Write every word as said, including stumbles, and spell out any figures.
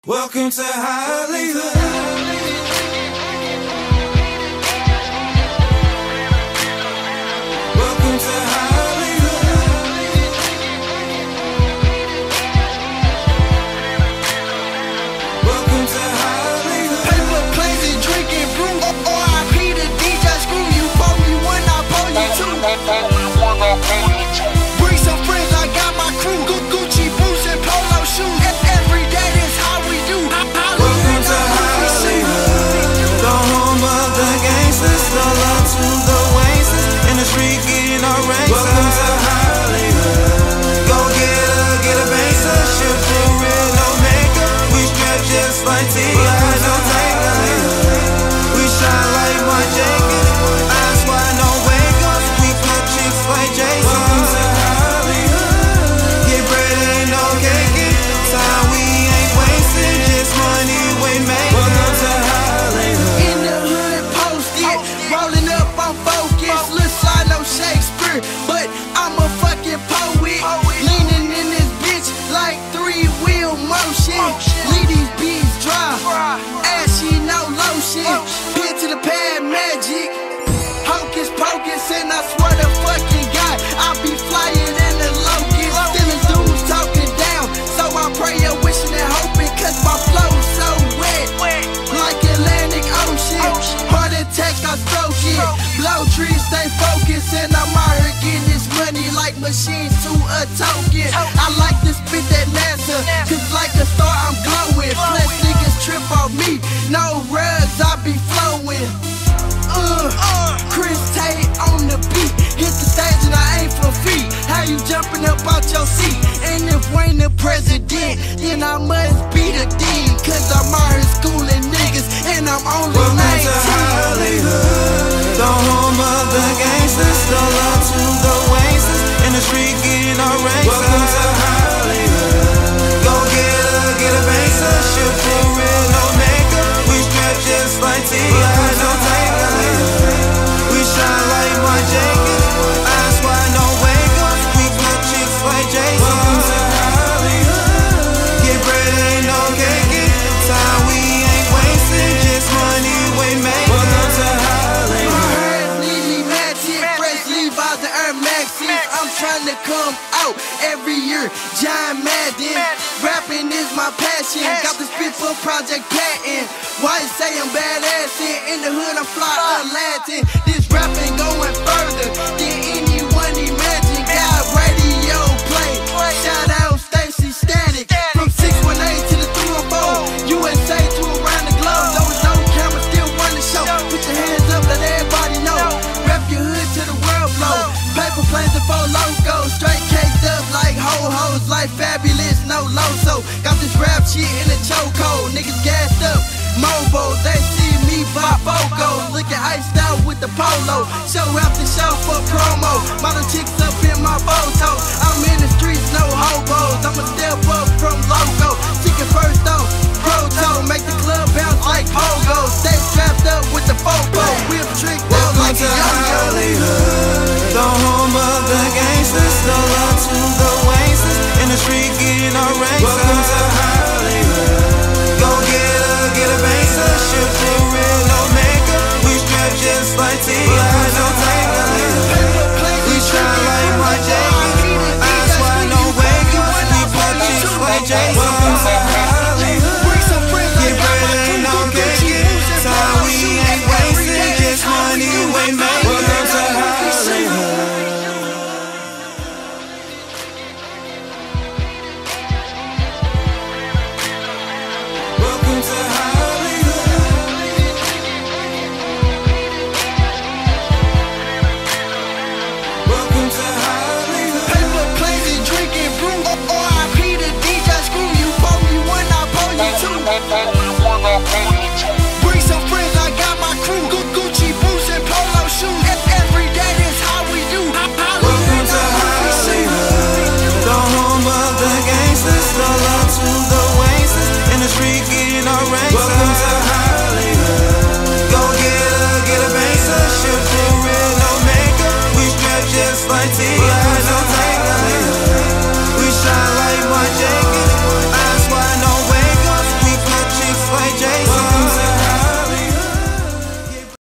Welcome to Hollyhood. Welcome to Hollyhood. Welcome to Hollyhood. Paper planes and drinking brew. R I P the D J screw you. Pull me when I pull you too. Bring some friends, I got my crew. Gucci boots and polo shoes. Every day that's how we do. Welcome to Hollyhood. The home of the gangsters. No love to the wasters. In the street getting our ranks. Welcome to Hollyhood. Go get a, get a baser. Shit for real, no makeup. We strap just like T I, no taker. We shine like my Jacob. Eyes wide, no wake up. We flip chicks like Jason. Welcome to Hollyhood. Get bread, ain't no cake. Time we ain't wasting, just money we make. Welcome to Hollyhood. In the hood, posted, rolling up on focus. Lil' slide, no Shakespeare, but I'm a fucking poet. Leaning in this bitch like three-wheel motion. Leave these beats dry, ashy, no lotion. Pin to the pad, magic. Hocus pocus, and I swear to fucking God, I be flyer than the locust. Stealing dudes talking down, so I pray and wishing and hoping, cause my flow's so wet, like Atlantic Ocean. Heart attack, I stroke it. Blow trees, stay focused, and I'm out here getting this money like machines to a token. I like to spit that NASA, cause like a star I'm glowing. Plus niggas trip on me, no rugs, I be flowing. Uh, Chris Tate on the beat, hit the stage and I aim for feet. How you jumping up out your seat? And if Wayne the president, then I must be the dean, cause I'm out here schooling niggas and I'm only Welcome to nineteen. Hollyhood. The home of the gangsters. No love to the wasters. In the street getting our ranks. Welcome to Hollyhood. Go get a, get a baser. Shit for real, no makeup. We strap just like T I, no taker. We shine like my Jacob. Eyes wide, no wake up. We flip chicks like Jason. Welcome to Hollyhood. Get bread, ain't no cake. Time we ain't wasting, just money we make. Welcome to Hollyhood. Neatly matching, fresh Levi's and Air Maxes. I'm trying to come out every year. John Madden, rapping is my passion. Got the spit for Project Patent. Why you say I'm badass? In the hood I'm fly Latin. This rapping going further than anyone imagine. Got radio play. Shout out Stacy Static. From six one eight to the three one four. U S A to around the globe. Those no camera still run the show. Put your hands up, let everybody know. Rep your hood to the world blow. Paper planes and four logos. Straight caked up like ho-hos. Like fabulous, no loso. Got this rap shit in a chokehold. Niggas gassed up. Mobile, they see me by Bocos. Looking iced out with the polo. Show after show for promo. Model chicks up in my photos.